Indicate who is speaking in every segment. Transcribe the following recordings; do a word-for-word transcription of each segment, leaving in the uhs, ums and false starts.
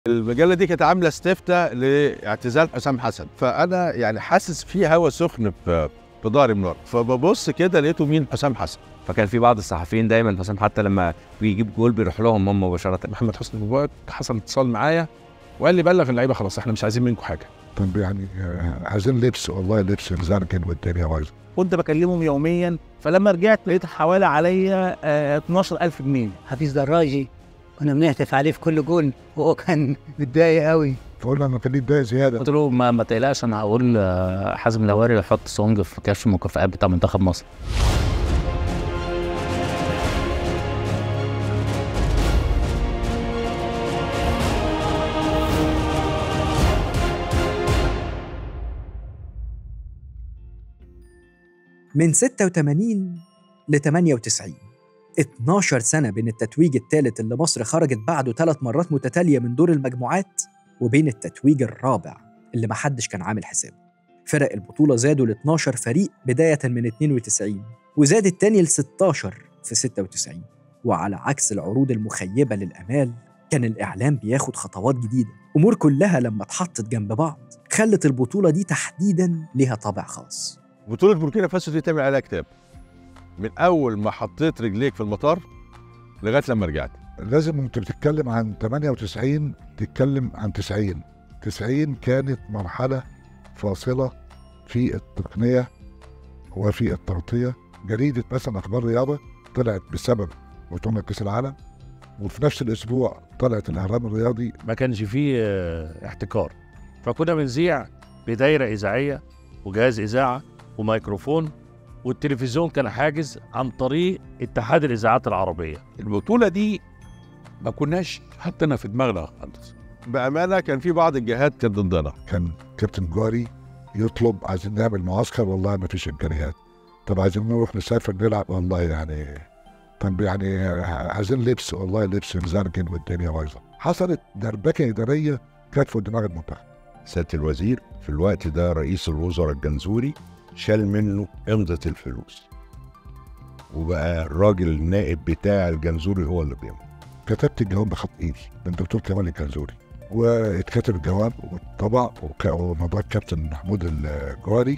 Speaker 1: المجله دي كانت عامله استفتاء لاعتزال حسام حسن، فانا يعني حاسس في هوا سخن في في ظهري من ورا، فببص كده لقيته مين؟ حسام حسن.
Speaker 2: فكان في بعض الصحفيين دايما حسام حتى لما بيجيب جول بيروح لهم هم مباشره.
Speaker 3: محمد حسني مبارك حصل اتصال معايا وقال لي بلغ اللعيبه خلاص احنا مش عايزين منكم حاجه.
Speaker 4: طب يعني عايزين لبس، والله لبس مزركن والدنيا بايظه.
Speaker 5: كنت بكلمهم يوميا، فلما رجعت لقيت حوالي عليا اتناشر ألف جنيه.
Speaker 6: حفيظ دراجي كنا بنهتف عليه في كل جول وهو كان متضايق قوي،
Speaker 4: فقلنا انا كان متضايق زياده.
Speaker 7: قلت له ما, ما تقلقش انا هقول حازم الهواري يحط سونج في كشف المكافآت بتاع منتخب مصر.
Speaker 8: من ستة وثمانين ل ثمانية وتسعين، اتناشر سنة بين التتويج الثالث اللي مصر خرجت بعده ثلاث مرات متتالية من دور المجموعات وبين التتويج الرابع اللي محدش كان عامل حسابه. فرق البطولة زادوا ل اتناشر فريق بداية من اتنين وتسعين، وزاد التاني ل ستاشر في ستة وتسعين. وعلى عكس العروض المخيبة للأمال، كان الإعلام بياخد خطوات جديدة، أمور كلها لما اتحطت جنب بعض خلت البطولة دي تحديداً ليها طابع خاص.
Speaker 1: بطوله بوركينا فاسو دي تعمل عليها كتاب من اول ما حطيت رجليك في المطار لغايه لما رجعت.
Speaker 4: لازم انت بتتكلم عن ثمانية وتسعين تتكلم عن تسعين. تسعين كانت مرحله فاصله في التقنيه وفي التغطيه. جريده مثلا اخبار رياضه طلعت بسبب بطوله كاس العالم، وفي نفس الاسبوع طلعت الاهرام الرياضي.
Speaker 9: ما كانش فيه احتكار، فكنا بنذيع بدايره اذاعيه وجهاز اذاعه وميكروفون، والتلفزيون كان حاجز عن طريق اتحاد الاذاعات العربيه.
Speaker 3: البطوله دي ما كناش حاطينها في دماغنا خالص.
Speaker 1: بامانه كان في بعض الجهات كانت ضدنا.
Speaker 4: كان كابتن جوهري يطلب عايزين نعمل معسكر، والله ما فيش امكانيات. طب عايزين نروح نسافر نلعب، والله يعني طب يعني عايزين لبس، والله لبس مزركن والدنيا بايظه. حصلت دربكه اداريه كانت في دماغ المنتخب.
Speaker 10: سيادة الوزير في الوقت ده رئيس الوزراء الجنزوري شال منه امضة الفلوس، وبقى الراجل النائب بتاع الجنزوري هو اللي بيمضي.
Speaker 4: كتبت الجواب بخط ايدي من دكتور كمال الجنزوري، واتكتب الجواب واتطبع ومضى الكابتن محمود الجوهري،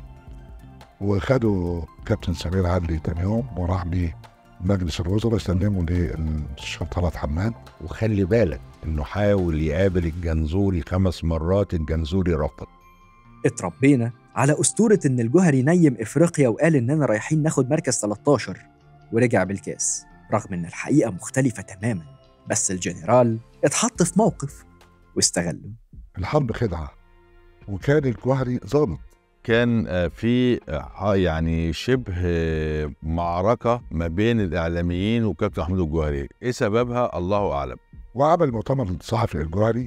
Speaker 4: وخدوا كابتن سمير عدلي تاني يوم وراح بيه مجلس الوزراء سلموا للشيخ طلعت حماد.
Speaker 10: وخلي بالك انه حاول يقابل الجنزوري خمس مرات، الجنزوري رفض.
Speaker 8: اتربينا على أسطورة إن الجوهري نيم إفريقيا وقال إننا رايحين ناخد مركز تلتاشر ورجع بالكاس، رغم إن الحقيقة مختلفة تماماً. بس الجنرال اتحط في موقف واستغله.
Speaker 4: الحرب خدعة، وكان الجوهري ظابط.
Speaker 1: كان في يعني شبه معركة ما بين الإعلاميين وكابتن محمود الجوهري، إيه سببها؟ الله أعلم.
Speaker 4: وعمل مؤتمر صحفي الجوهري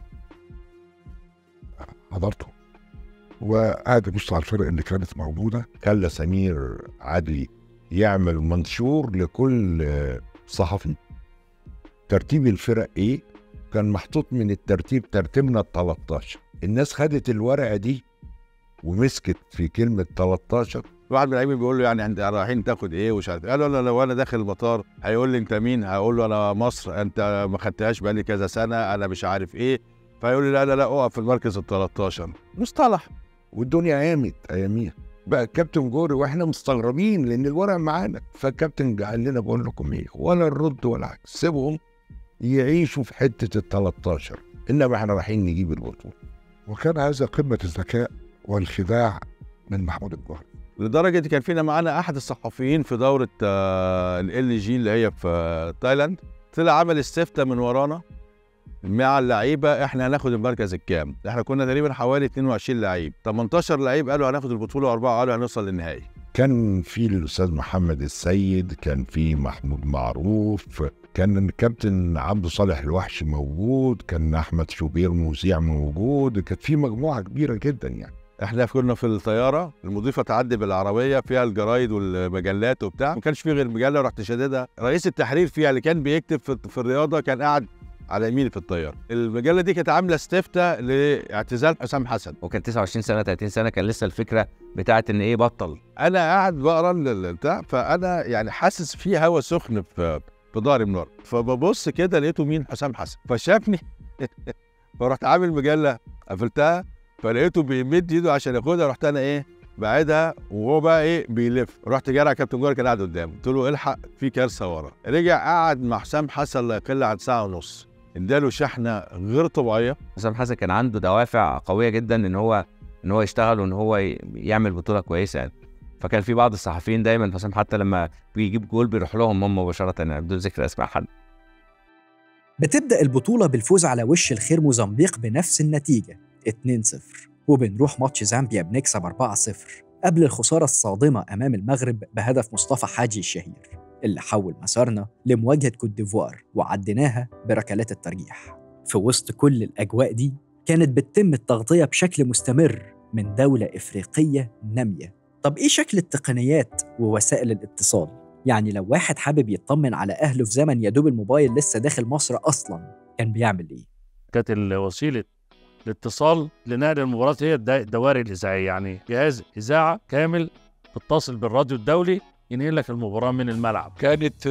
Speaker 4: حضرته، وقعد يبص على الفرق اللي كانت موجوده.
Speaker 10: خلى سمير عدلي يعمل منشور لكل صحفي ترتيب الفرق ايه، كان محطوط من الترتيب ترتيبنا ال تلتاشر. الناس خدت الورقه دي ومسكت في كلمه تلتاشر.
Speaker 1: واحد من اللاعبين بيقول له يعني انت رايحين تاخد ايه ومش عارف، قال له انا لو انا داخل المطار هيقول لي انت مين؟ هقول له انا مصر، انت ما خدتهاش بقالي كذا سنه، انا مش عارف ايه، فيقول لي لا لا لا اقف في المركز ال تلتاشر. مصطلح.
Speaker 10: والدنيا قامت اياميها بقى الكابتن جوري واحنا مستغربين لان الورق معانا، فالكابتن قال لنا بقول لكم ايه، ولا الرد ولا حاجه، سيبهم يعيشوا في حته ال تلتاشر، انما احنا رايحين نجيب البطوله.
Speaker 4: وكان هذا قمه الذكاء والخداع من محمود الجوهري،
Speaker 1: لدرجه كان فينا معانا احد الصحفيين في دوره ال جي اللي هي في تايلاند، طلع عمل استفتاء من ورانا مع اللعيبه احنا هناخد المركز الكام؟ احنا كنا تقريبا حوالي اتنين وعشرين لعيب، تمنتاشر لعيب قالوا هناخد البطوله واربعه قالوا هنوصل للنهائي.
Speaker 10: كان في الاستاذ محمد السيد، كان في محمود معروف، كان الكابتن عبد صالح الوحش موجود، كان احمد شوبير مذيع موجود، كانت في مجموعه كبيره جدا يعني.
Speaker 1: احنا كنا في الطياره، المضيفه تعدي بالعربيه فيها الجرايد والمجلات وبتاع، ما كانش في غير مجله ورحت شاددها. رئيس التحرير فيها اللي كان بيكتب في, في الرياضه كان قاعد على يميني في الطياره. المجله دي كانت عامله استفتاء لاعتزال حسام حسن،
Speaker 2: وكان تسعة وعشرين سنه تلاتين سنه، كان لسه الفكره بتاعت ان ايه بطل.
Speaker 1: انا قاعد بقرا البتاع، فانا يعني حاسس في هوا سخن في في ظهري من ورا، فببص كده لقيته مين؟ حسام حسن. فشافني فرحت عامل مجله قفلتها، فلقيته بيمد ايده عشان ياخدها، رحت انا ايه بعدها وهو بقى ايه بيلف، رحت جاري على كابتن جوهري كان قاعد قدامه، قلت له الحق في كارثه ورا. رجع قعد مع حسام حسن لا يقل عن ساعه ونص، اداله شحنه غير طبيعيه.
Speaker 2: حسام حسن كان عنده دوافع قويه جدا ان هو ان هو يشتغل وان هو يعمل بطوله كويسه يعني. فكان في بعض الصحفيين دايما حسام حتى لما بيجيب جول بيروح لهم هم مباشره يعني بدون ذكر اسماء حد.
Speaker 8: بتبدأ البطولة بالفوز على وش الخير موزمبيق بنفس النتيجة اتنين صفر، وبنروح ماتش زامبيا بنكسب أربعة صفر قبل الخسارة الصادمة أمام المغرب بهدف مصطفى حاجي الشهير اللي حول مسارنا لمواجهة كوت ديفوار وعديناها بركلات الترجيح. في وسط كل الأجواء دي كانت بتتم التغطية بشكل مستمر من دولة إفريقية نامية. طب إيه شكل التقنيات ووسائل الاتصال؟ يعني لو واحد حابب يطمن على أهله في زمن يدوب الموبايل لسه داخل مصر أصلاً كان بيعمل إيه؟
Speaker 9: كانت وسيلة الاتصال لنقل المباراة هي الدوائر الإذاعية، يعني جهاز إذاعة كامل بتصل بالراديو الدولي ينقل لك المباراة من الملعب.
Speaker 11: كانت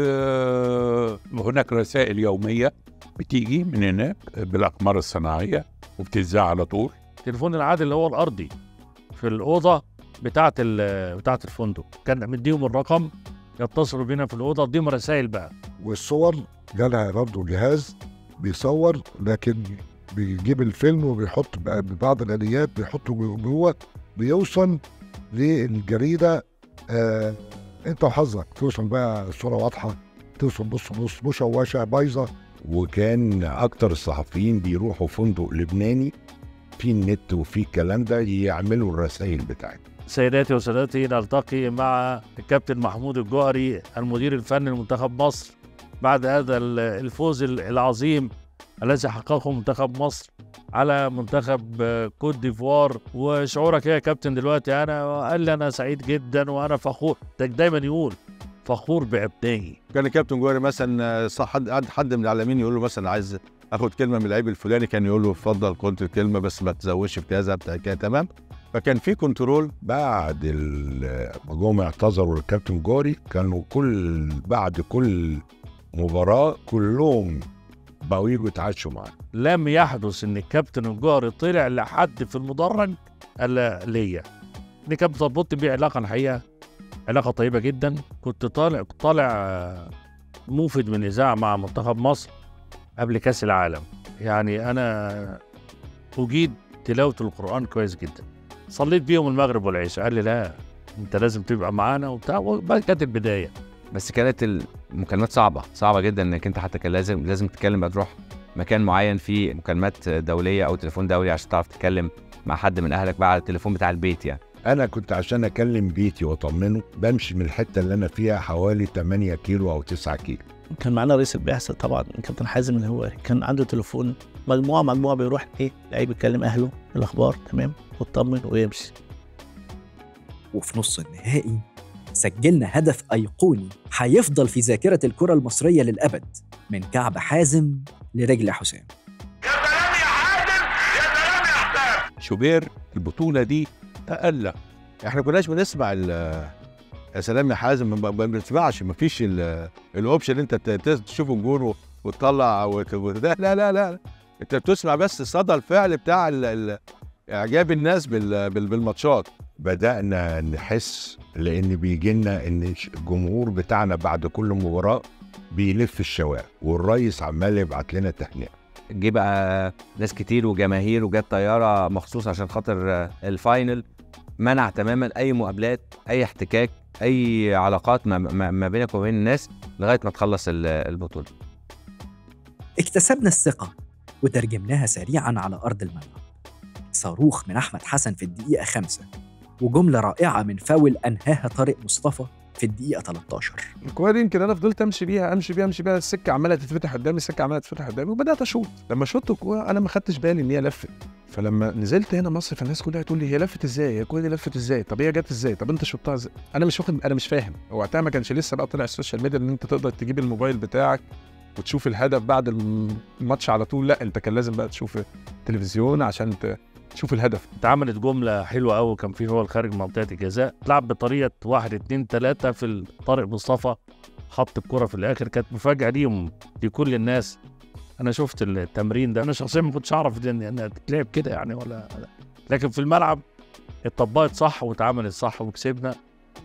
Speaker 11: هناك رسائل يومية بتيجي من هناك بالأقمار الصناعية وبتذاع على طول.
Speaker 9: التليفون العادي اللي هو الأرضي في الأوضة بتاعة بتاعة الفندق كان مديهم الرقم يتصلوا بينا في الأوضة، ديهم رسائل بقى.
Speaker 4: والصور جالها برضه جهاز بيصور، لكن بيجيب الفيلم وبيحط ببعض الآليات بيحطه جوه، بيوصل للجريدة. آه انت وحظك توصل بقى الصورة واضحة، توصل نص نص مشوشة بايظة.
Speaker 10: وكان أكتر الصحفيين بيروحوا فندق لبناني في النت وفي الكلام ده يعملوا الرسائل بتاعتهم.
Speaker 9: سيداتي وسادتي، نلتقي مع الكابتن محمود الجوهري المدير الفني لمنتخب مصر بعد هذا الفوز العظيم الذي حققه منتخب مصر على منتخب كوت ديفوار. وشعورك ايه يا كابتن دلوقتي؟ انا قال لي انا سعيد جدا وانا فخور، دايما يقول فخور بابنائي.
Speaker 1: كان الكابتن جوهري مثلا صح حد حد من الاعلاميين يقول له مثلا عايز اخد كلمه من اللعيب الفلاني، كان يقول له اتفضل خد الكلمه بس ما تزودش في كذا بتاع كده، تمام. فكان في كنترول.
Speaker 10: بعد ما جم اعتذروا للكابتن جوهري كانوا كل بعد كل مباراه كلهم بقوا يجوا يتعشوا معاه.
Speaker 9: لم يحدث ان الكابتن الجوهري طلع لحد في المدرج قال ليا ان كانت بتربط بيه علاقه، الحقيقه علاقه طيبه جدا. كنت طالع طالع موفد من اذاعه مع منتخب مصر قبل كاس العالم، يعني انا اجيد تلاوه القران كويس جدا، صليت بيهم المغرب والعشاء. قال لي لا انت لازم تبقى معانا وبتاع، وبعد كانت البدايه.
Speaker 2: بس كانت المكالمات صعبه صعبه جدا، انك انت حتى كان لازم لازم تتكلم، تروح مكان معين فيه مكالمات دوليه او تليفون دولي عشان تعرف تتكلم مع حد من اهلك بقى على التليفون بتاع البيت. يعني
Speaker 10: انا كنت عشان اكلم بيتي واطمنه بمشي من الحته اللي انا فيها حوالي تمانية كيلو او تسعة كيلو.
Speaker 5: كان معانا رئيس البعثه طبعا كابتن حازم الهواري، كان عنده تليفون مجموعه مجموعه بيروح ايه لعيب يكلم اهله الاخبار تمام ويطمن ويمشي.
Speaker 8: وفي نص النهائي سجلنا هدف أيقوني هيفضل في ذاكرة الكرة المصرية للأبد، من كعب حازم لرجل حسام.
Speaker 11: يا سلام يا حازم، يا سلام يا حسام. شوبير البطولة دي تألق.
Speaker 1: احنا كناش بنسمع يا سلام يا حازم، ما بنسمعش، ما فيش الاوبشن انت تشوف الجون وتطلع وده، لا لا لا، انت بتسمع بس صدى الفعل بتاع اعجاب الناس بالماتشات.
Speaker 10: بدأنا نحس لأن بيجي لنا إن الجمهور بتاعنا بعد كل مباراة بيلف الشوارع والرئيس عمال يبعت لنا تهنئة.
Speaker 2: جه بقى ناس كتير وجماهير وجات طيارة مخصوص عشان خاطر الفاينل، منع تماما أي مقابلات، أي احتكاك، أي علاقات ما, ما بينك وبين الناس لغاية ما تخلص البطولة.
Speaker 8: اكتسبنا الثقة وترجمناها سريعا على أرض الملعب. صاروخ من أحمد حسن في الدقيقة خمسة، وجملة رائعة من فاول أنهاها طارق مصطفى في الدقيقة تلتاشر.
Speaker 3: الكورة دي يمكن أنا فضلت أمشي بيها أمشي بيها أمشي بيها السكة عمالة تتفتح قدامي، السكة عمالة تتفتح قدامي، وبدأت أشوط. لما شوط الكورة أنا ما خدتش بالي إن هي لفت، فلما نزلت هنا مصر فالناس كلها تقول لي هي لفت إزاي؟ هي الكورة دي لفت إزاي؟ طب هي جت إزاي؟ طب أنت شوطها إزاي؟ أنا مش واخد، أنا مش فاهم. وقتها ما كانش لسه بقى طلع السوشيال ميديا إن أنت تقدر تجيب الموبايل بتاعك وتشوف الهدف بعد الماتش على طول، لا أنت كان لازم بقى تشوف التلفزيون عشان ت... شوف الهدف.
Speaker 9: اتعملت جمله حلوه قوي، كان في هو خارج منطقه الجزاء لعب بطريقه واحد اتنين تلاته في طارق مصطفى حط الكره في الاخر، كانت مفاجاه ليهم لكل الناس انا شفت التمرين ده، انا شخصيا ما كنتش اعرف ان انها تتلعب كده يعني ولا، لكن في الملعب اتطبقت صح واتعملت صح وكسبنا.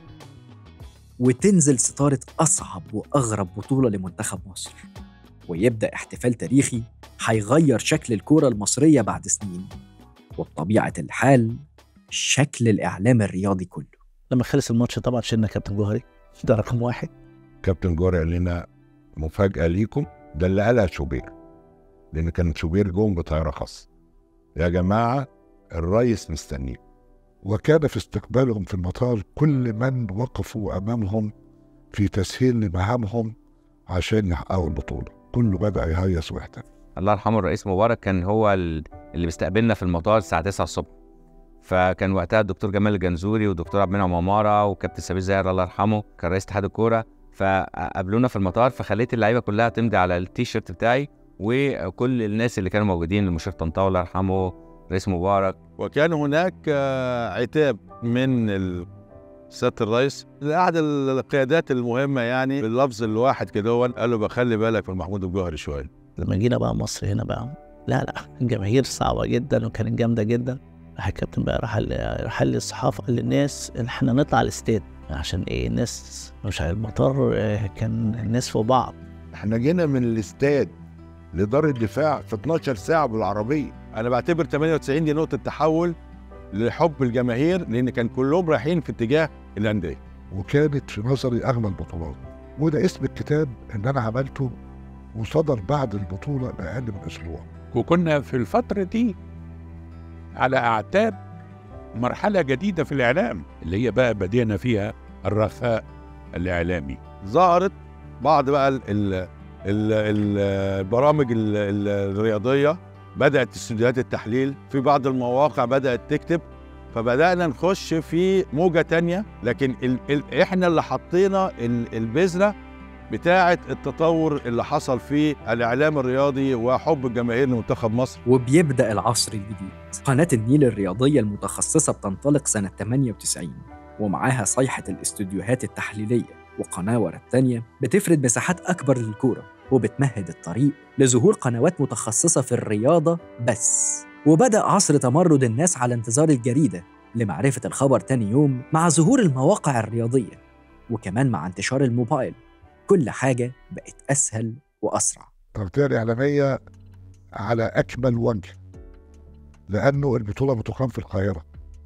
Speaker 8: وتنزل ستارة أصعب وأغرب بطولة لمنتخب مصر، ويبدأ احتفال تاريخي هيغير شكل الكرة المصرية بعد سنين، وبطبيعة الحال شكل الإعلام الرياضي كله.
Speaker 5: لما خلص الماتش طبعا شلنا كابتن جوهري، ده رقم واحد.
Speaker 10: كابتن جوهري قال لنا مفاجأة ليكم، ده اللي قالها شوبير، لأن كان شوبير جون بطيارة خاصة، يا جماعة الرئيس مستنيكم.
Speaker 4: وكان في استقبالهم في المطار كل من وقفوا أمامهم في تسهيل مهامهم عشان يحققوا البطولة، كله بدأ يهيص ويحتفل.
Speaker 2: الله يرحمه الرئيس مبارك كان هو اللي بيستقبلنا في المطار الساعة تسعة الصبح، فكان وقتها الدكتور جمال الجنزوري والدكتور عبد المنعم عمارة وكابتن سمير زاهر الله يرحمه كان رئيس اتحاد الكورة، فقابلونا في المطار، فخليت اللعيبة كلها تمضي على التيشيرت بتاعي، وكل الناس اللي كانوا موجودين، المشير طنطاوي الله يرحمه، رئيس مبارك.
Speaker 1: وكان هناك عتاب من سيادة الرئيس لأحد القيادات المهمة، يعني باللفظ الواحد كده قال له بخلي بالك من محمود الجوهري شوية.
Speaker 5: لما جينا بقى مصر هنا بقى لا لا الجماهير صعبة جدا وكانت جامدة جدا. راح الكابتن بقى راح راح للصحافة قال للناس ان احنا نطلع الاستاد عشان ايه الناس مش على المطار، كان الناس فوق بعض.
Speaker 10: احنا جينا من الاستاد لدار الدفاع في اتناشر ساعة بالعربية.
Speaker 1: أنا بعتبر ثمانية وتسعين دي نقطة تحول لحب الجماهير، لأن كان كلهم رايحين في اتجاه الأندية،
Speaker 4: وكانت في نظري أغلى البطولات. وده اسم الكتاب اللي أنا عملته، وصدر بعد البطولة بأقل من أسبوع.
Speaker 11: وكنا في الفترة دي على أعتاب مرحلة جديدة في الإعلام، اللي هي بقى بدينا فيها الرخاء الإعلامي.
Speaker 1: ظهرت بعض بقى ال ال ال البرامج ال الرياضية، بدأت استوديوهات التحليل، في بعض المواقع بدأت تكتب، فبدأنا نخش في موجة تانية. لكن ال ال احنا اللي حطينا البذرة بتاعة التطور اللي حصل في الإعلام الرياضي وحب الجماهير لمنتخب مصر.
Speaker 8: وبيبدأ العصر الجديد. قناة النيل الرياضية المتخصصة بتنطلق سنة ثمانية وتسعين، ومعاها صيحة الاستوديوهات التحليلية، وقناة ورا التانية بتفرد مساحات أكبر للكورة، وبتمهد الطريق لظهور قنوات متخصصة في الرياضة بس. وبدأ عصر تمرد الناس على انتظار الجريدة لمعرفة الخبر تاني يوم، مع ظهور المواقع الرياضية، وكمان مع انتشار الموبايل. كل حاجة بقت أسهل وأسرع.
Speaker 4: التغطية الإعلامية على أكمل وجه، لأنه البطولة بتقام في القاهرة،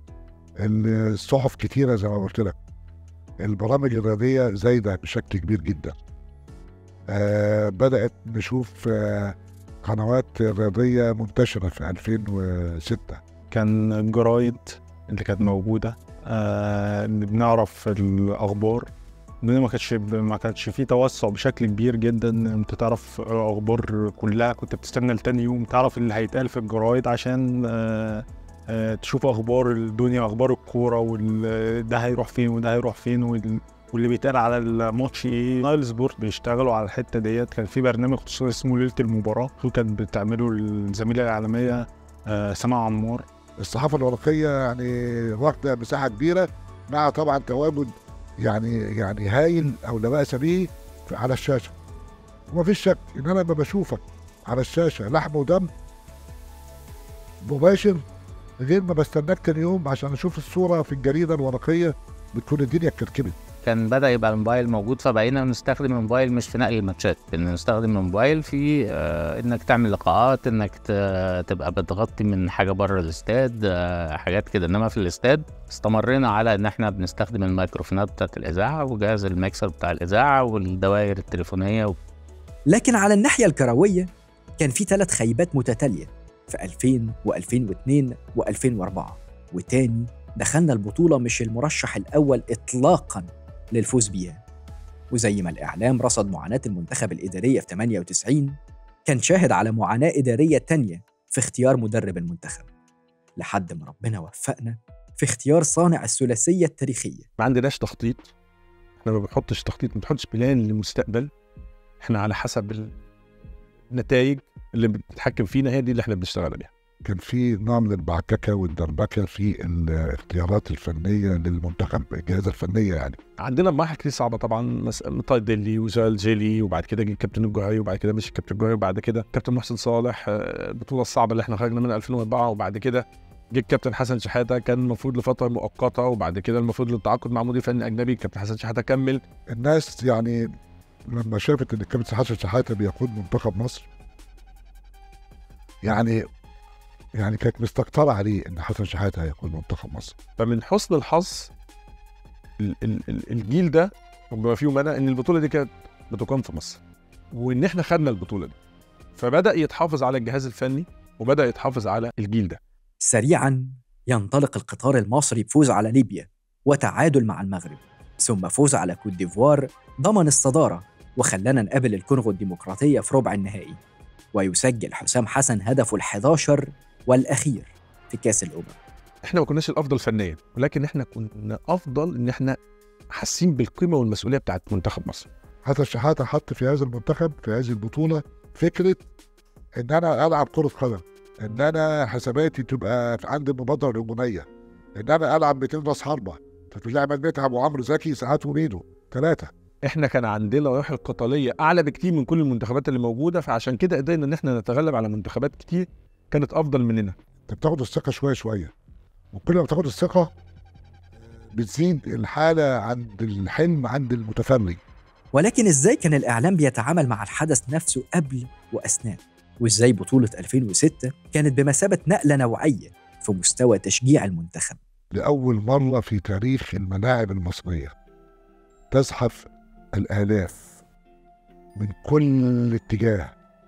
Speaker 4: الصحف كتيرة زي ما قلت لك، البرامج الرياضية زايدة بشكل كبير جدا. آه بدأت نشوف آه قنوات رياضية منتشرة في ألفين وستة.
Speaker 12: كان الجرايد اللي كانت موجودة، آه اللي بنعرف الأخبار، ما كانش ما كانش فيه توسع بشكل كبير جدا. انت تعرف اخبار كلها، كنت بتستنى لتاني يوم تعرف اللي هيتقال في الجرايد عشان آآ آآ تشوف اخبار الدنيا، اخبار الكوره، وده هيروح فين وده هيروح فين، واللي بيتقال على الماتش ايه. نايل سبورت بيشتغلوا على الحته ديت. كان في برنامج خصوصي اسمه ليله المباراه، كانت بتعمله الزميله الاعلاميه سماع عمار.
Speaker 4: الصحافه الورقيه يعني واخده مساحه كبيره، مع طبعا تواجد يعني يعني هايل او لا باس به على الشاشه. ومفيش شك ان انا لما بشوفك على الشاشه لحم ودم مباشر، غير ما بستناك تاني يوم عشان اشوف الصوره في الجريده الورقيه، بتكون الدنيا اتكركبت.
Speaker 7: كان بدأ يبقى الموبايل موجود، فبقينا نستخدم الموبايل مش في نقل الماتشات، ان نستخدم الموبايل في آه انك تعمل لقاءات، انك تبقى بتغطي من حاجه بره الاستاد، آه حاجات كده. انما في الاستاد استمرينا على ان احنا بنستخدم الميكروفونات بتاعت الاذاعه وجهاز الميكسر بتاع الاذاعه والدوائر التليفونيه و...
Speaker 8: لكن على الناحيه الكرويه كان في ثلاث خيبات متتاليه في ألفين وألفين واثنين وألفين وأربعة، وتاني دخلنا البطوله مش المرشح الاول اطلاقا للفوز بيها. وزي ما الإعلام رصد معاناة المنتخب الإدارية في ثمانية وتسعين، كان شاهد على معاناة إدارية تانية في اختيار مدرب المنتخب، لحد ما ربنا وفقنا في اختيار صانع الثلاثية التاريخية.
Speaker 12: ما عندناش تخطيط، احنا ما بنحطش تخطيط، ما بنحطش بلان للمستقبل، احنا على حسب النتائج اللي بتتحكم فينا، هي دي اللي احنا بنشتغل عليها.
Speaker 4: كان في نوع من البعككه والدربكه في الاختيارات الفنيه للمنتخب، الجهاز الفنيه يعني.
Speaker 3: عندنا مراحل كتير صعبه طبعا، طايدلي وزال جيلي، وبعد كده جه الكابتن الجوهري، وبعد كده مشي الكابتن الجوهري، وبعد كده كابتن محسن صالح، البطوله الصعبه اللي احنا خرجنا منها ألفين وأربعة، وبعد كده جه الكابتن حسن شحاته، كان المفروض لفتره مؤقته، وبعد كده المفروض للتعاقد مع مدير فني اجنبي، الكابتن حسن شحاته كمل.
Speaker 4: الناس يعني لما شافت ان الكابتن حسن شحاته بيقود منتخب مصر يعني يعني كانت مستكترة عليه ان حسن شحاته هيكون منتخب مصر.
Speaker 3: فمن حسن الحظ ال ال ال الجيل ده وبما فيهم انا ان البطوله دي كانت بتقام في مصر، وان احنا خدنا البطوله دي، فبدا يتحافظ على الجهاز الفني وبدا يتحافظ على الجيل ده.
Speaker 8: سريعا ينطلق القطار المصري بفوز على ليبيا وتعادل مع المغرب، ثم فوز على كوت ديفوار ضمن الصداره وخلانا نقابل الكونغو الديمقراطيه في ربع النهائي، ويسجل حسام حسن هدفه الحداشر والأخير في كأس الأمم.
Speaker 3: احنا ما كناش الأفضل فنيا، ولكن احنا كنا أفضل إن احنا حاسين بالقيمة والمسؤولية بتاعت منتخب مصر.
Speaker 4: حسن شحاته حط في هذا المنتخب في هذه البطولة فكرة إن أنا ألعب كرة قدم، إن أنا حساباتي تبقى عندي المبادرة الهجومية، إن أنا ألعب مئتين راس حربة، فتلاقي عماد متعب وعمرو زكي ساعات وميدو ثلاثة.
Speaker 3: احنا كان عندنا روح القتالية أعلى بكتير من كل المنتخبات اللي موجودة، فعشان كده قدرنا إن احنا نتغلب على منتخبات كتير كانت افضل مننا.
Speaker 4: انت بتاخد الثقه شويه شويه، وكل ما بتاخد الثقه بتزيد الحاله عند الحلم عند المتفرج.
Speaker 8: ولكن ازاي كان الاعلام بيتعامل مع الحدث نفسه قبل واثناء؟ وازاي بطوله ألفين وستة كانت بمثابه نقله نوعيه في مستوى تشجيع المنتخب؟
Speaker 4: لاول مره في تاريخ الملاعب المصريه تزحف الالاف من كل اتجاه،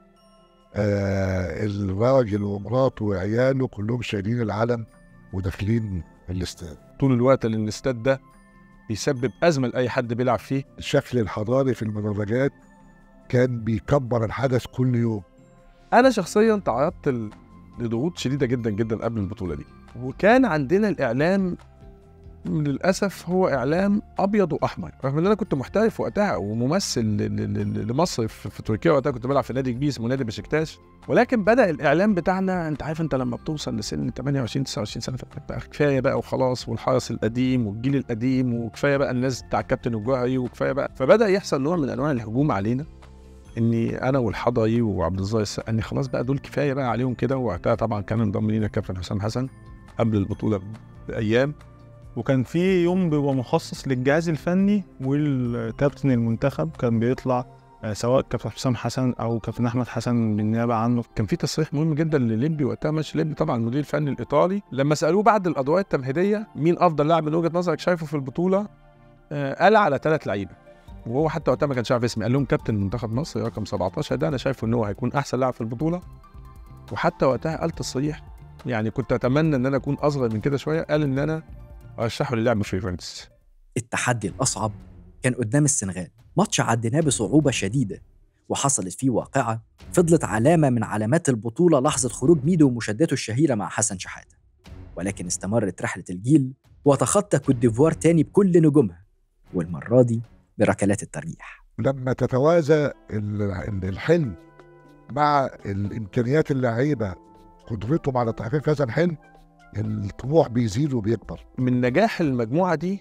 Speaker 4: آه الراجل ومراته وعياله كلهم شايلين العلم وداخلين الاستاد
Speaker 3: طول الوقت، لان الاستاد ده بيسبب ازمه لاي حد بيلعب فيه.
Speaker 4: الشكل الحضاري في المدرجات كان بيكبر الحدث كل يوم.
Speaker 3: انا شخصيا تعرضت لضغوط شديده جدا جدا قبل البطوله دي، وكان عندنا الاعلام للاسف هو اعلام ابيض واحمر، رغم ان انا كنت محترف وقتها وممثل لمصر في تركيا وقتها، كنت بلعب في نادي كبير اسمه نادي بشكتاش، ولكن بدا الاعلام بتاعنا، انت عارف انت لما بتوصل لسن ثمانية وعشرين تسعة وعشرين سنه بقى كفايه بقى وخلاص، والحرس القديم والجيل القديم، وكفايه بقى الناس بتاع الكابتن الجوهري، وكفايه بقى، فبدا يحصل نوع من انواع الهجوم علينا، اني انا والحضري وعبد الظاهر السقاني خلاص بقى دول كفايه بقى عليهم كده. وقتها طبعا كان انضم لينا الكابتن حسام حسن قبل البطوله بايام،
Speaker 12: وكان في يوم بيبقى مخصص للجهاز الفني والكابتن المنتخب كان بيطلع، سواء كابتن حسام حسن او كابتن احمد حسن بالنيابه عنه.
Speaker 3: كان في تصريح مهم جدا لليمبي وقتها، مش ليمبي طبعا، المدير الفني الايطالي، لما سالوه بعد الادوار التمهيديه مين افضل لاعب من وجهه نظرك شايفه في البطوله، آه قال على ثلاث لعيبه، وهو حتى وقتها ما كانش عارف اسمي، قال لهم كابتن منتخب مصر رقم سبعتاشر ده انا شايفه ان هو هيكون احسن لاعب في البطوله. وحتى وقتها قال تصريح يعني كنت اتمنى ان انا اكون اصغر من كده شويه، قال ان انا ارشحه للعب في يوفنتوس.
Speaker 8: التحدي الاصعب كان قدام السنغال، ماتش عديناه بصعوبه شديده، وحصلت فيه واقعه فضلت علامه من علامات البطوله لحظه خروج ميدو ومشادته الشهيره مع حسن شحاته، ولكن استمرت رحله الجيل وتخطى كوت ديفوار تاني بكل نجومها، والمره دي بركلات الترجيح.
Speaker 4: لما تتوازى الحلم مع الامكانيات اللعيبه قدرتهم على تحقيق هذا الحلم، الطموح بيزيد وبيكبر.
Speaker 3: من نجاح المجموعه دي،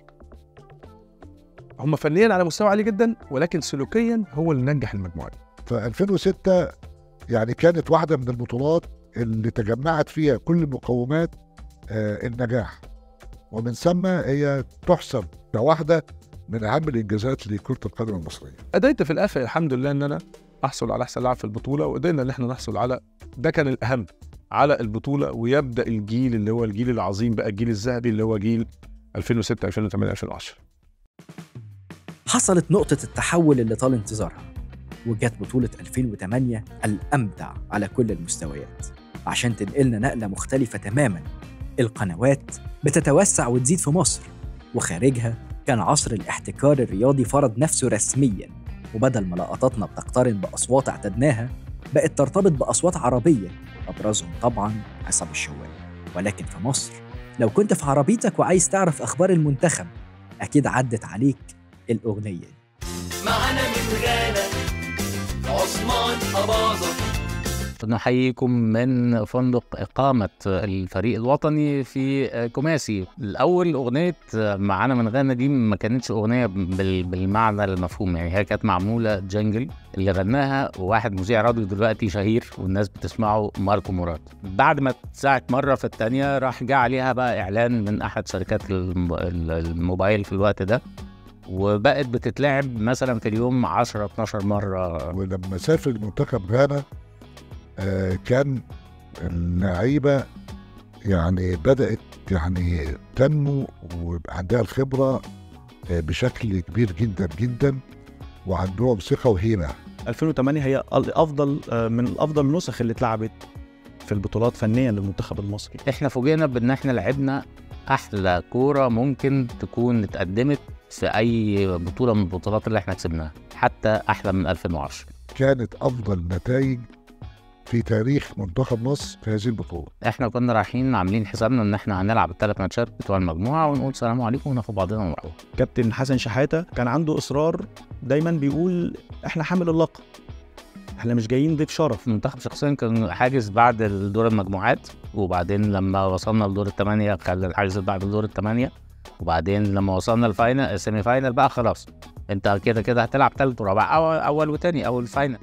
Speaker 3: هم فنيا على مستوى عالي جدا، ولكن سلوكيا هو اللي نجح المجموعه دي.
Speaker 4: في ألفين وستة يعني كانت واحده من البطولات اللي تجمعت فيها كل مقومات آه النجاح، ومن ثم هي تحسب كواحده من اهم الانجازات لكره القدم المصريه.
Speaker 3: قدرت في الاخر الحمد لله ان انا احصل على احسن لاعب في البطوله، وقدرنا ان احنا نحصل على، ده كان الاهم، على البطوله، ويبدا الجيل اللي هو الجيل العظيم بقى، الجيل الذهبي اللي هو جيل ألفين وستة ألفين وثمانية ألفين وعشرة.
Speaker 8: حصلت نقطه التحول اللي طال انتظارها، وجت بطوله ألفين وثمانية الامتع على كل المستويات، عشان تنقلنا نقله مختلفه تماما. القنوات بتتوسع وتزيد في مصر، وخارجها كان عصر الاحتكار الرياضي فرض نفسه رسميا، وبدل ما لقطاتنا بتقترن باصوات اعتدناها بقت ترتبط باصوات عربيه، ابرزهم طبعا عصام الشوالي. ولكن في مصر لو كنت في عربيتك وعايز تعرف اخبار المنتخب اكيد عدت عليك الاغنيه دي.
Speaker 13: معانا من غانا عثمان أباظة.
Speaker 7: نحييكم من فندق إقامة الفريق الوطني في كوماسي. الأول أغنية معانا من غانا دي ما كانتش أغنية بالمعنى المفهوم، يعني هي كانت معمولة جنجل اللي غناها واحد مذيع راديو دلوقتي شهير والناس بتسمعه، ماركو مراد. بعد ما اتذاعت مرة في التانية راح جاء عليها بقى إعلان من أحد شركات الموبايل في الوقت ده، وبقت بتتلعب مثلا في اليوم عشرة اتناشر مرة.
Speaker 4: ولما سافر المنتخب غانا آه كان اللعيبة يعني بدأت يعني تنمو ويبقى عندها الخبرة آه بشكل كبير جدا جدا، وعندهم ثقة وهيبة.
Speaker 12: ألفين وثمانية هي الأفضل من الأفضل نسخ اللي اتلعبت في البطولات فنيا للمنتخب المصري.
Speaker 7: احنا فوجئنا بان احنا لعبنا احلى كورة ممكن تكون اتقدمت في اي بطولة من البطولات اللي احنا كسبناها، حتى احلى من ألفين وعشرة.
Speaker 4: كانت افضل نتائج في تاريخ منتخب مصر في هذه البطولة.
Speaker 7: احنا كنا رايحين عاملين حسابنا ان احنا هنلعب الثلاث ماتشات بتوع المجموعة ونقول سلام عليكم وناخد بعضنا ونروح.
Speaker 12: كابتن حسن شحاتة كان عنده اصرار دايما بيقول احنا حامل اللقب، احنا مش جايين ضيف شرف.
Speaker 7: المنتخب شخصيا كان حاجز بعد دور المجموعات، وبعدين لما وصلنا لدور الثمانية كان الحاجز بعد دور الثمانية، وبعدين لما وصلنا الفاينل السيمي فاينل بقى خلاص انت كده كده هتلعب ثالث ورابع أو اول وثاني او الفاينل.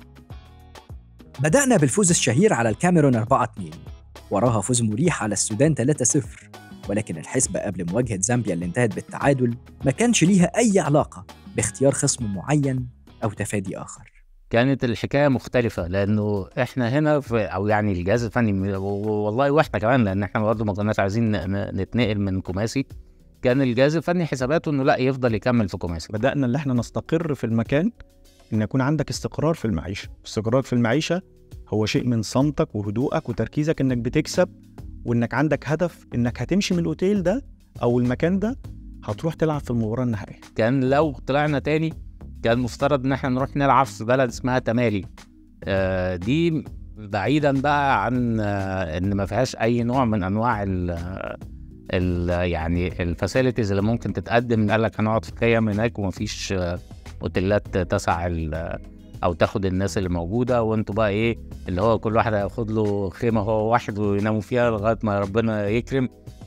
Speaker 8: بدأنا بالفوز الشهير على الكاميرون أربعة اتنين، وراها فوز مريح على السودان ثلاثة صفر، ولكن الحسبة قبل مواجهة زامبيا اللي انتهت بالتعادل ما كانش ليها أي علاقة باختيار خصم معين أو تفادي آخر.
Speaker 7: كانت الحكاية مختلفة لأنه إحنا هنا في أو يعني الجهاز الفني والله وإحنا كمان، لأن إحنا برضه ما كناش عايزين نتنقل من كوماسي، كان الجهاز الفني حساباته إنه لا يفضل يكمل في كوماسي.
Speaker 12: بدأنا اللي إحنا نستقر في المكان، إن يكون عندك استقرار في المعيشة. استقرار في المعيشة هو شيء من صمتك وهدوءك وتركيزك إنك بتكسب، وإنك عندك هدف إنك هتمشي من الأوتيل ده أو المكان ده هتروح تلعب في المباراة النهائية.
Speaker 7: كان لو طلعنا تاني كان مفترض إن احنا نروح نلعب في بلد اسمها تمالي، آه دي بعيدا بقى عن آه إن ما فيهاش أي نوع من أنواع ال ال يعني الفاسيلتيز اللي ممكن تتقدم. قال لك هنقعد في خيام هناك ومفيش آه اوتيلات تسع او تاخد الناس اللي موجوده، وانتوا بقى ايه اللي هو كل واحد هياخد له خيمه هو واحد ويناموا فيها لغايه ما ربنا يكرم.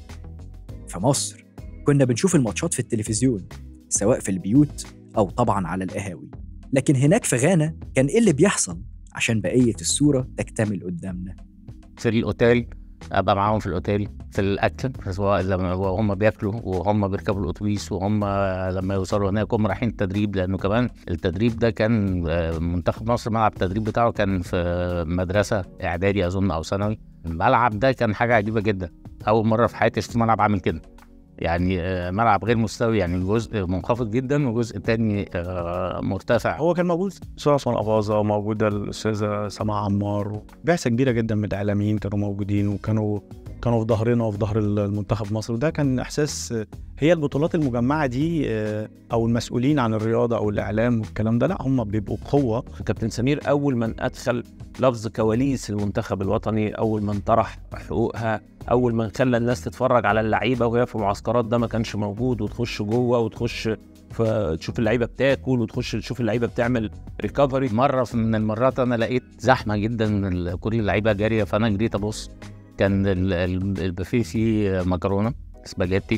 Speaker 8: في مصر كنا بنشوف الماتشات في التلفزيون سواء في البيوت او طبعا على القهاوي، لكن هناك في غانا كان ايه اللي بيحصل عشان بقيه الصوره تكتمل قدامنا؟
Speaker 7: في الاوتيل ابقى معاهم في الاوتيل في الاكل، سواء لما هم بياكلوا وهم بيركبوا الاتوبيس وهم لما يوصلوا هناك هم رايحين التدريب، لانه كمان التدريب ده كان منتخب مصر ملعب التدريب بتاعه كان في مدرسه اعدادي اظن او ثانوي. الملعب ده كان حاجه عجيبه جدا، اول مره في حياتي اشوف ملعب عامل كده، يعني ملعب غير مستوي، يعني جزء منخفض جدا وجزء تاني مرتفع.
Speaker 12: هو كان موجود استاذ عثمان أباظة، موجوده الاستاذه سماح عمار، بعثه كبيره جدا من الاعلاميين كانوا موجودين وكانوا كانوا في ظهرنا وفي ظهر المنتخب مصر، وده كان احساس. هي البطولات المجمعه دي او المسؤولين عن الرياضه او الاعلام والكلام ده لا هم بيبقوا قوه.
Speaker 13: كابتن سمير اول من ادخل لفظ كواليس المنتخب الوطني، اول من طرح حقوقها، اول من خلى الناس تتفرج على اللعيبه وهي في معسكرات، ده ما كانش موجود، وتخش جوه وتخش تشوف اللعيبه بتاكل وتخش تشوف اللعيبه بتعمل ريكفري.
Speaker 7: مره من المرات انا لقيت زحمه جدا كل اللعيبه جاريه، فانا جريت ابص، كان البوفيه فيه مكرونه سباجيتي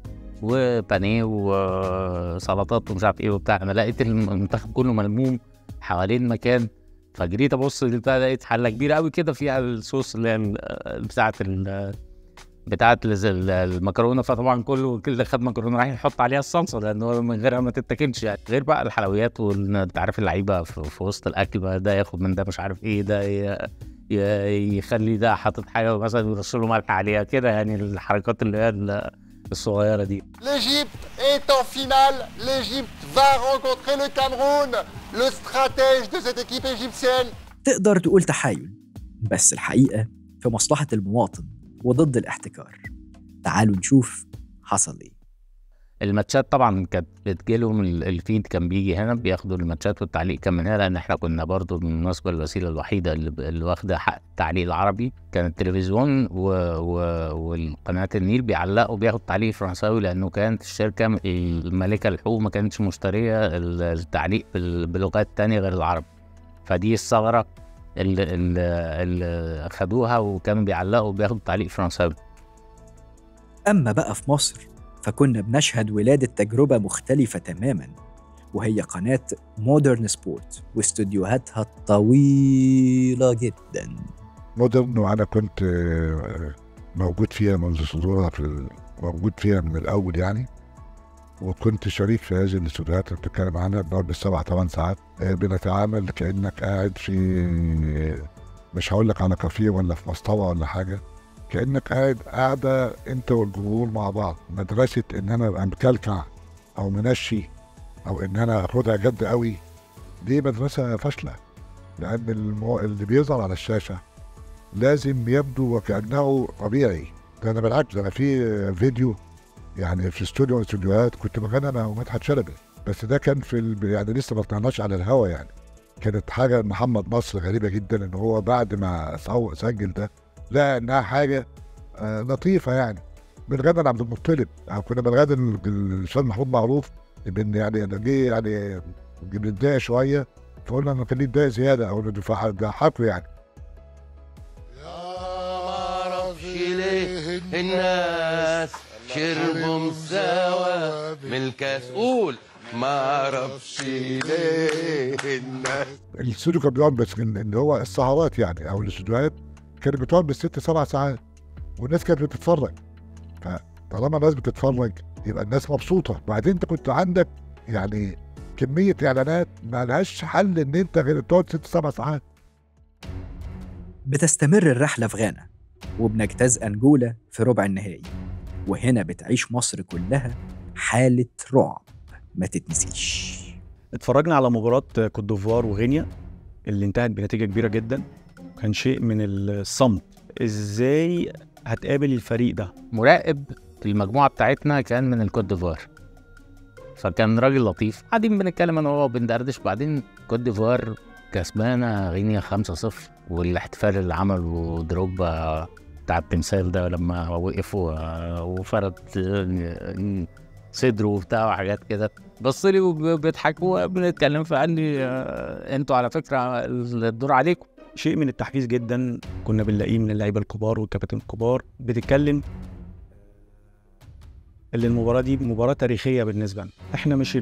Speaker 7: وبانيه وسلطات ومش عارف ايه وبتاع. انا لقيت المنتخب كله ملموم حوالين مكان، فجريت ابص لقيت حله كبيره قوي كده فيها الصوص اللي هي بتاعه بتاعه المكرونه، فطبعا كله كل خد مكرونه راح يحط عليها الصلصه لانه من غيرها ما تتاكلش يعني. غير بقى الحلويات، وانت عارف اللعيبه في وسط الاكل بقى ده ياخد من ده مش عارف ايه، ده يخلي ده حاطط حاجه مثلا يرش له ملح عليها كده، يعني الحركات اللي هي الصغيره دي.
Speaker 14: L'Égypte est en finale. L'Égypte va rencontrer le Cameroun. Le stratège de cette équipe égyptienne.
Speaker 8: تقدر تقول تحايل، بس الحقيقه في مصلحه المواطن وضد الاحتكار. تعالوا نشوف حصل ايه.
Speaker 7: الماتشات طبعا كانت بتجيلهم الفيد كان بيجي هنا بياخدوا الماتشات والتعليق كان من هنا، لان احنا كنا برضو بالمناسبه الوسيله الوحيده اللي واخده حق التعليق العربي كان التلفزيون و... و... والقناه النيل بيعلقوا بياخد تعليق فرنساوي، لانه كانت الشركه المالكه للحقوق ما كانتش مشتريه التعليق بلغات تانية غير العربي. فدي الثغره اللي, اللي, اللي خدوها وكانوا بيعلقوا بياخدوا تعليق فرنساوي.
Speaker 8: أما بقى في مصر فكنا بنشهد ولادة تجربة مختلفة تماماً، وهي قناة مودرن سبورت واستوديوهاتها الطويلة جداً.
Speaker 4: مودرن، وأنا كنت موجود فيها منذ صدورها، في موجود فيها من الأول يعني، وكنت شريك في هذه الاستوديوهات اللي بتتكلم عنها. بنقعد بالسبع ثمان ساعات بنتعامل كأنك قاعد في، مش هقول لك على كافيه ولا في مصطبة ولا حاجة، كأنك قاعد قاعدة أنت والجمهور مع بعض. مدرسة إن أنا أبقى مكلكع أو منشي أو إن أنا أخدها جد قوي، دي مدرسة فاشلة، لأن المو... اللي بيظهر على الشاشة لازم يبدو وكأنه طبيعي. ده أنا بالعكس، أنا في فيديو يعني في استوديو من الاستوديوهات كنت بغني أنا ومدحت شلبي، بس ده كان في ال... يعني لسه ما طلعناش على الهوا يعني. كانت حاجة محمد مصر غريبة جدا، إن هو بعد ما سجل ده لا انها حاجه آه لطيفه يعني. بنغني عبد المطلب، او كنا بنغني الاستاذ محمود معروف، بن يعني جه يعني بنتضايق شويه، فقلنا انه كان يتضايق زياده او نضحكه يعني.
Speaker 15: ما اعرفش ليه الناس شربوا مساوى من الكاس، قول ما اعرفش ليه الناس.
Speaker 4: الاستوديو كان بيقعد، بس ان هو السهرات يعني او الاستوديوهات كانت بتقعد بالست سبع ساعات، والناس كانت بتتفرج. فطالما الناس بتتفرج يبقى الناس مبسوطه. بعدين انت كنت عندك يعني كميه اعلانات ما لهاش حل ان انت غير تقعد ست سبع ساعات.
Speaker 8: بتستمر الرحله في غانا، وبنجتاز انجولا في ربع النهائي، وهنا بتعيش مصر كلها حاله رعب ما تتنسيش.
Speaker 12: اتفرجنا على مباراه كوت ديفوار وغينيا اللي انتهت بنتيجه كبيره جدا، كان شيء من الصمت. ازاي هتقابل الفريق ده؟
Speaker 7: مراقب المجموعه بتاعتنا كان من الكوت ديفوار، فكان راجل لطيف، قاعدين بنتكلم انا وهو بندردش. بعدين كوت ديفوار كسبانه غينيا خمسة صفر، والاحتفال اللي عمله دروجبا بتاع التمثال ده لما وقف وفرد صدره وبتاع وحاجات كده، بص لي وبيضحك وبنتكلم، فقال لي انتوا على فكره الدور عليكم.
Speaker 12: شيء من التحفيز جدا كنا بنلاقيه من اللعيبه الكبار والكباتن الكبار، بتتكلم اللي المباراه دي مباراه تاريخيه بالنسبه لنا. احنا مش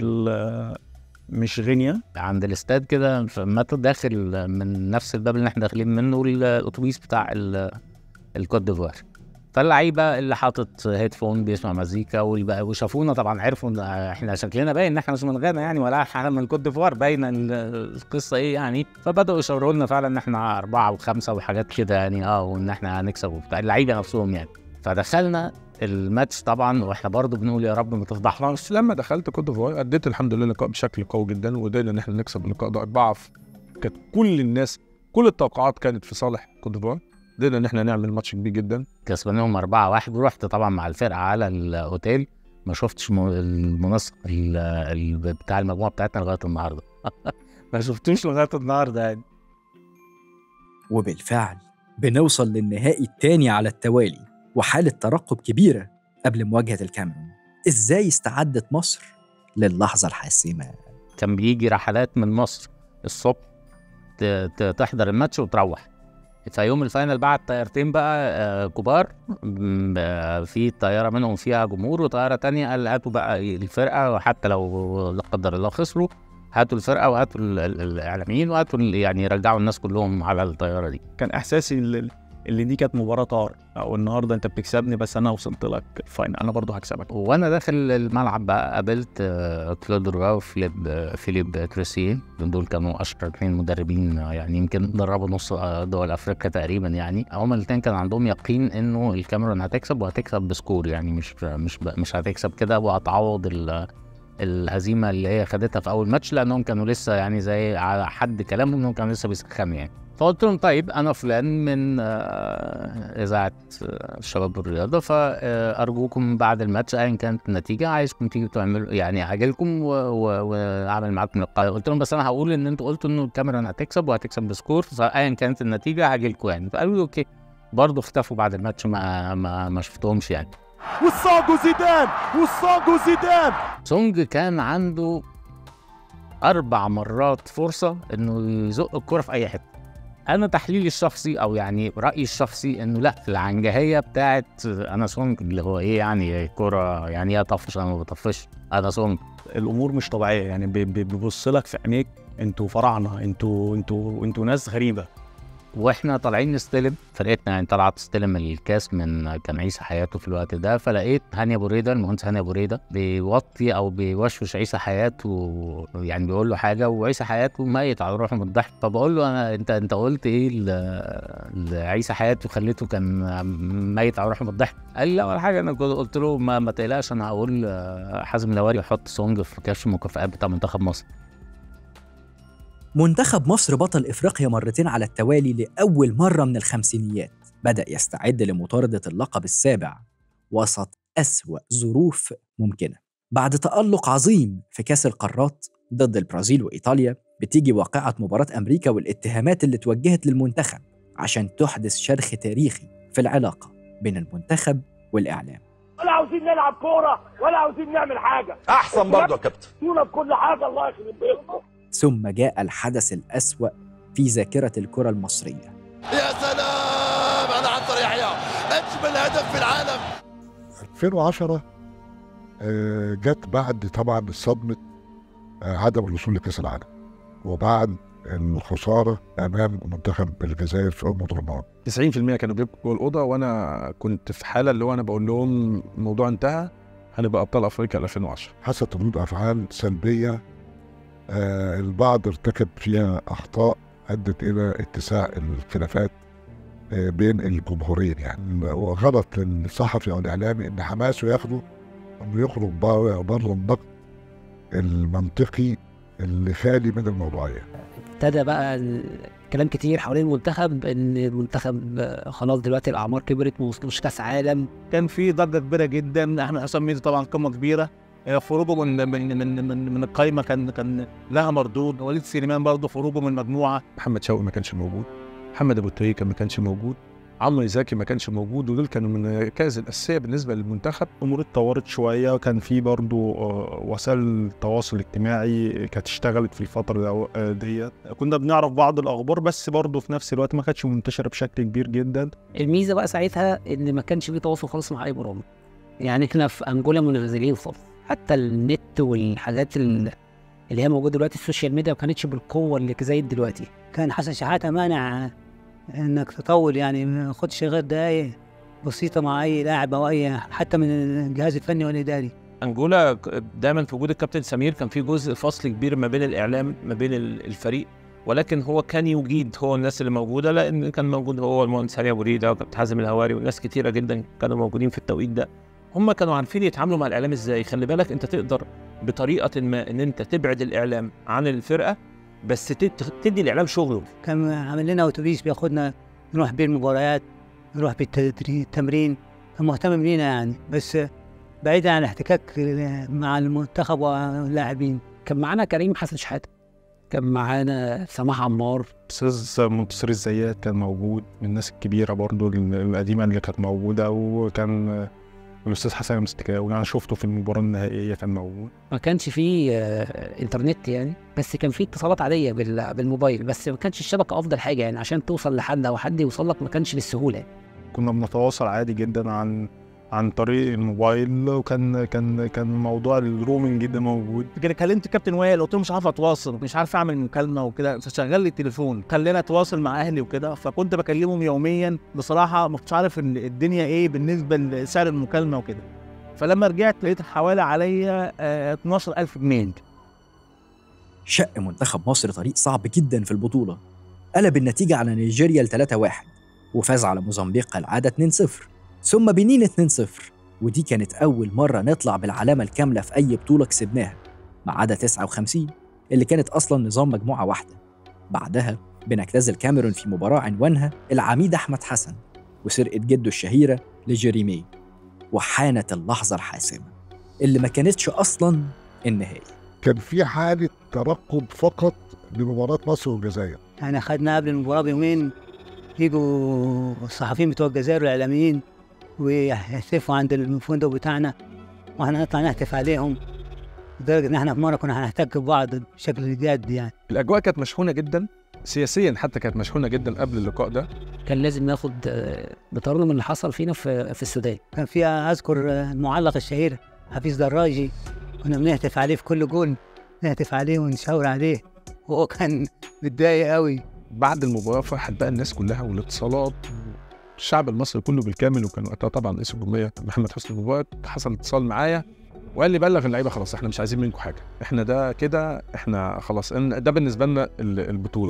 Speaker 12: مش غينيا.
Speaker 7: عند الاستاد كده فمتى داخل من نفس الباب اللي احنا داخلين منه الاتوبيس بتاع الكوت ديفوار، فاللعيبه اللي حاطط هيدفون بيسمع مزيكا وشافونا طبعا عرفوا ان احنا شكلنا باين ان احنا مش من غانا يعني، ولا احنا من كوت ديفوار، باينه القصه ايه يعني. فبداوا يشاوروا لنا فعلا ان احنا اربعه وخمسه وحاجات كده يعني، اه وان احنا هنكسب وبتاع، اللعيبه نفسهم يعني. فدخلنا الماتش طبعا واحنا برضو بنقول يا رب ما تفضحناش.
Speaker 3: لما دخلت كوت ديفوار اديت الحمد لله اللقاء بشكل قوي جدا، وقدرنا ان احنا نكسب اللقاء ده أربعة. كانت كل الناس كل التوقعات كانت في صالح كوت ديفوار، قدرنا ان احنا نعمل ماتش كبير جدا.
Speaker 7: كسبناهم أربعة واحد، ورحت طبعا مع الفرقه على الاوتيل، ما شفتش المنسق بتاع المجموعه بتاعتنا لغايه النهارده ما شفتوش لغايه النهارده يعني.
Speaker 8: وبالفعل بنوصل للنهائي الثاني على التوالي، وحاله ترقب كبيره قبل مواجهه الكاميرون. ازاي استعدت مصر للحظه الحاسمه؟
Speaker 7: كان بيجي رحلات من مصر الصبح تحضر الماتش وتروح. في يوم الفاينل بعد طيارتين بقى كبار، في طياره منهم فيها جمهور وطياره تانية قال هاتوا بقى الفرقه، وحتى لو لا قدر الله خسروا هاتوا الفرقه وهاتوا الاعلاميين وهاتوا يعني رجعوا الناس كلهم على الطياره دي.
Speaker 12: كان احساسي اللي دي كانت مباراه طار، او النهارده انت بتكسبني بس انا وصلت لك الفاينل، انا برضو هكسبك.
Speaker 7: وانا داخل الملعب بقى قابلت كلود روا وفيليب فيليب كريسيه، دول كانوا اشهر اثنين مدربين يعني، يمكن دربوا نص دول افريقيا تقريبا يعني. هما الاثنين كان عندهم يقين انه الكاميرون هتكسب وهتكسب بسكور يعني، مش مش مش هتكسب كده وهتعوض الهزيمه اللي هي خدتها في اول ماتش، لانهم كانوا لسه يعني زي على حد كلامهم انهم كانوا لسه بيسخنوا يعني. فقلت لهم طيب انا فلان من اذاعه الشباب والرياضه، فارجوكم بعد الماتش ايا كانت النتيجه عايزكم تيجوا تعملوا يعني هاجي لكم واعمل معاكم لقاء. قلت لهم بس انا هقول ان انتوا قلتوا انه الكاميرون هتكسب وهتكسب بسكور، فايا كانت النتيجه هاجي لكم يعني. فقالوا لي اوكي. برضه اختفوا بعد الماتش، ما ما, ما شفتهمش يعني.
Speaker 15: والسونج زيدان والسونج زيدان
Speaker 7: سونج كان عنده اربع مرات فرصه انه يزق الكره في اي حته، انا تحليلي الشخصي او يعني رايي الشخصي انه لا، العنجهيه بتاعت انا سونج اللي هو ايه يعني كوره يعني ايه طفش، انا ما بطفش انا سونج.
Speaker 12: الامور مش طبيعيه يعني، بيبص لك في عينيك انتوا فراعنه، انتوا انتوا انتوا ناس غريبه.
Speaker 7: واحنا طالعين نستلم فرقتنا يعني طالعه تستلم الكاس من كان عيسى حياته في الوقت ده، فلقيت هاني ابو ريده المهندس هاني ابو ريده بيوطي او بيوشوش عيسى حياته، يعني بيقول له حاجه وعيسى حياته ميت على روحه من الضحك. فبقول له انا انت انت قلت ايه لعيسى حياته خليته كان ميت على روحه من الضحك؟ قال لي لا ولا حاجه. انا قلت له ما, ما تقلقش، انا هقول حازم الهواري يحط سونج في كاس المكافآت بتاع منتخب مصر.
Speaker 8: منتخب مصر بطل إفريقيا مرتين على التوالي لأول مرة من الخمسينيات، بدأ يستعد لمطاردة اللقب السابع وسط أسوأ ظروف ممكنة. بعد تألق عظيم في كأس القارات ضد البرازيل وإيطاليا، بتيجي واقعة مباراة أمريكا والاتهامات اللي توجهت للمنتخب عشان تحدث شرخ تاريخي في العلاقة بين المنتخب والإعلام.
Speaker 15: ولا عاوزين نلعب كورة ولا عاوزين نعمل حاجة،
Speaker 16: أحسن برضه يا كابتن
Speaker 15: تونا بكل حاجة الله يخرب بيتكم.
Speaker 8: ثم جاء الحدث الأسوأ في ذاكرة الكرة المصرية.
Speaker 16: يا سلام على عنتر يحيى، أجمل هدف في العالم.
Speaker 4: ألفين وعشرة جت بعد طبعا صدمة عدم الوصول لكأس العالم، وبعد الخسارة أمام منتخب الجزائر في أم درمان.
Speaker 3: تسعين في المية كانوا بيبقوا جوه الأوضة، وأنا كنت في حالة اللي هو أنا بقول لهم الموضوع انتهى، هنبقى أبطال أفريقيا ألفين وعشرة.
Speaker 4: حصلت ردود أفعال سلبية، آه البعض ارتكب فيها أخطاء أدت إلى اتساع الخلافات آه بين الجمهورين يعني، وغلط للصحفي أو الإعلامي إن حماسه ياخده إنه يخرج بره النقد المنطقي اللي خالي من الموضوعية.
Speaker 6: ابتدى بقى الكلام كتير حوالين المنتخب، ان المنتخب خلاص دلوقتي الاعمار كبرت وموصلوش كاس عالم.
Speaker 5: كان في ضجه كبيره جدا، احنا حسام ميدو طبعا قمه كبيره، خروجه من من من من, من القايمه كان كان لها مردود. وليد سليمان برضه خروجه من المجموعه.
Speaker 3: محمد شوقي ما كانش موجود، محمد ابو تريكه ما كانش موجود، عمرو زكي ما كانش موجود، ودول كانوا من الركائز الاساسيه بالنسبه للمنتخب. الامور اتطورت شويه، وكان في برضه وسائل التواصل الاجتماعي كانت اشتغلت في الفتره ديت، كنا بنعرف بعض الاخبار بس برضه في نفس الوقت ما كانتش منتشره بشكل كبير جدا.
Speaker 6: الميزه بقى ساعتها ان ما كانش في تواصل خالص مع اي برامج، يعني احنا في انجولا منغزلين خالص، حتى النت والحاجات اللي هي موجوده دلوقتي السوشيال ميديا ما كانتش بالقوه اللي زي دلوقتي.
Speaker 17: كان حسن شحاته مانع انك تطول، يعني ما خدش غير دقايق بسيطه مع اي لاعب او اي حتى من الجهاز الفني والاداري.
Speaker 13: انجولا دايما في وجود الكابتن سمير كان في جزء فصل كبير ما بين الاعلام ما بين الفريق، ولكن هو كان يجيد هو الناس اللي موجوده، لان كان موجود هو المهندس هاني ابو ريده وكابتن حازم الهواري وناس كتيره جدا كانوا موجودين في التوقيت ده. هم كانوا عارفين يتعاملوا مع الاعلام ازاي. خلي بالك انت تقدر بطريقه ما ان انت تبعد الاعلام عن الفرقه، بس تدي الاعلام شغله.
Speaker 17: كان عامل لنا اتوبيس بياخدنا نروح بيه المباريات، نروح بالتمرين، كان مهتم بينا يعني، بس بعيدا عن الاحتكاك مع المنتخب واللاعبين.
Speaker 6: كان معانا كريم حسن شحاته، كان معانا سماح عمار،
Speaker 12: استاذ منتصر الزيات كان موجود، من الناس الكبيره برضو القديمه اللي كانت موجوده، وكان الاستاذ حسن المستكاوي انا شفته في المباراه النهائيه كان موجود.
Speaker 6: ما كانش فيه آه انترنت يعني، بس كان فيه اتصالات عاديه بالموبايل، بس ما كانش الشبكه افضل حاجه يعني عشان توصل لحد او حد يوصل لك، ما كانش بالسهوله.
Speaker 12: كنا بنتواصل عادي جدا عن عن طريق الموبايل، وكان كان كان موضوع الرومنج ده موجود.
Speaker 5: كده كلمت كابتن وائل قلت له مش عارف اتواصل، مش عارف اعمل مكالمه وكده، شغل لي التليفون خلينا اتواصل مع اهلي وكده، فكنت بكلمهم يوميا. بصراحه ما كنتش عارف الدنيا ايه بالنسبه لسعر المكالمه وكده، فلما رجعت لقيت حوالي عليا اتناشر ألف جنيه.
Speaker 8: شق منتخب مصر طريق صعب جدا في البطوله، قلب النتيجه على نيجيريا ل ثلاثة واحد، وفاز على موزمبيق كالعاده اتنين صفر، ثم بنين اتنين صفر، ودي كانت أول مرة نطلع بالعلامة الكاملة في أي بطولة كسبناها، ما عدا تسعة وخمسين اللي كانت أصلاً نظام مجموعة واحدة. بعدها بنجتاز الكاميرون في مباراة عنوانها العميد أحمد حسن وسرقة جده الشهيرة لجيريمي، وحانت اللحظة الحاسمة اللي ما كانتش أصلاً النهائي.
Speaker 4: كان في حالة ترقب فقط لمباراة مصر والجزائر.
Speaker 17: يعني أخدنا قبل المباراة بيومين يجوا الصحفيين بتوع الجزائر والإعلاميين ويحتفوا عند الفندق بتاعنا، واحنا نطلع نهتف عليهم، لدرجه ان احنا في مره كنا هنحتك ببعض بشكل جاد يعني.
Speaker 3: الاجواء كانت مشحونه جدا، سياسيا حتى كانت مشحونه جدا قبل اللقاء ده.
Speaker 6: كان لازم ناخد آه، بطارنا من اللي حصل فينا في في السودان.
Speaker 17: كان فيها اذكر آه، المعلق الشهير حفيظ دراجي، كنا بنهتف عليه في كل جول، نهتف عليه ونشاور عليه وهو كان متضايق قوي.
Speaker 3: بعد المباراه فرحت بقى الناس كلها والاتصالات، الشعب المصري كله بالكامل، وكان وقتها طبعا رئيس الجمهوريه محمد حسني مبارك حصل اتصال معايا وقال لي بلغ اللعيبه خلاص احنا مش عايزين منكم حاجه، احنا ده كده احنا خلاص إن ده بالنسبه لنا البطوله.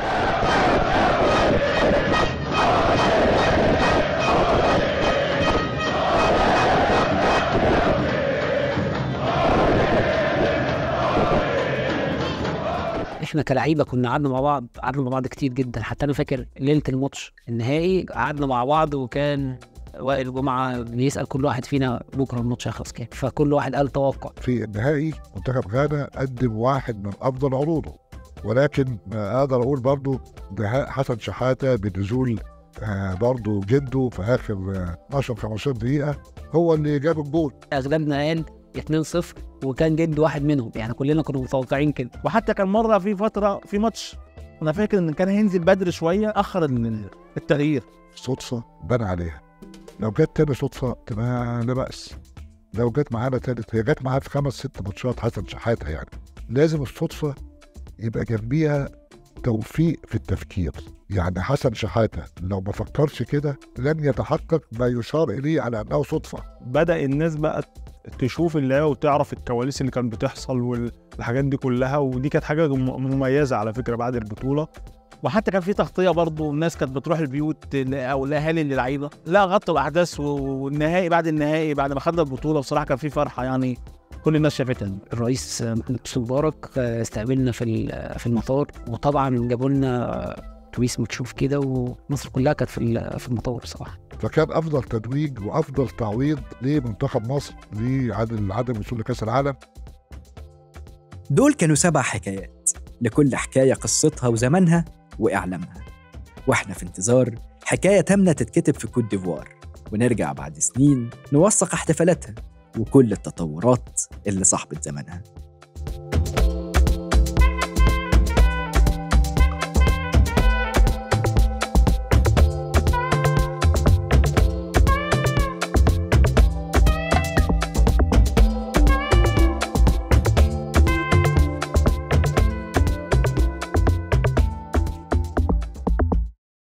Speaker 6: احنا كلعيبه كنا قعدنا مع بعض قعدنا مع بعض كتير جدا، حتى انا فاكر ليله الماتش النهائي قعدنا مع بعض، وكان وائل جمعه بيسال كل واحد فينا بكره الماتش هيخلص كام، فكل واحد قال توقع.
Speaker 4: في النهائي منتخب غانا قدم واحد من افضل عروضه، ولكن اقدر اقول برضو دهاء حسن شحاته بنزول آه برضو جده في اخر آه عشرة خمستاشر دقيقه هو اللي جاب الجول.
Speaker 6: اغلبنا قال اتنين صفر وكان جد واحد منهم، يعني كلنا كنا متوقعين كده.
Speaker 18: وحتى كان مره في فتره في ماتش انا فاكر ان كان هينزل بدري شويه، اخر التغيير.
Speaker 4: صدفه بان عليها، لو جت تاني صدفه تبقى لا بأس، لو جت معانا تالت هي جت معانا في خمس ست ماتشات حسن شحاته، يعني لازم الصدفه يبقى جنبيها توفيق في التفكير. يعني حسن شحاته لو ما فكرش كده لن يتحقق ما يشار اليه على انه صدفه.
Speaker 12: بدأ الناس بقى تشوف اللعبه وتعرف الكواليس اللي كانت بتحصل والحاجات دي كلها، ودي كانت حاجه مميزه على فكره بعد البطوله.
Speaker 18: وحتى كان في تغطيه برضه، الناس كانت بتروح البيوت او الاهالي للعيبه، لا غطوا الاحداث، والنهائي بعد النهائي بعد ما خدنا البطوله بصراحه كان في فرحه يعني كل الناس شافتها.
Speaker 6: الرئيس محمد حسني مبارك استقبلنا في في المطار، وطبعا جابوا لنا اتوبيس مكشوف كده، ومصر كلها كانت في في المطار بصراحه.
Speaker 4: فكان افضل تتويج وافضل تعويض لمنتخب مصر لعدم عدم الوصول لكاس العالم.
Speaker 8: دول كانوا سبع حكايات، لكل حكايه قصتها وزمنها واعلامها، واحنا في انتظار حكايه تامنه تتكتب في كوت ديفوار، ونرجع بعد سنين نوثق احتفالاتها وكل التطورات اللي صاحبت زمنها.